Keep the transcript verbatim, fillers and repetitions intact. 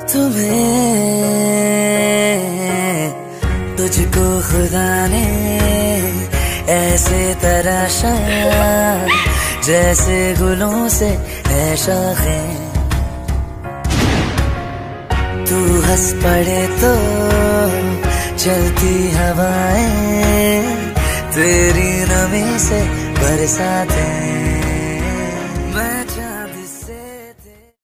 तुम्हें तुझको खुदा ने ऐसे तराशा जैसे गुलों से है शाखें। तू हंस पड़े तो चलती हवाएं तेरी नमी से बरसातें।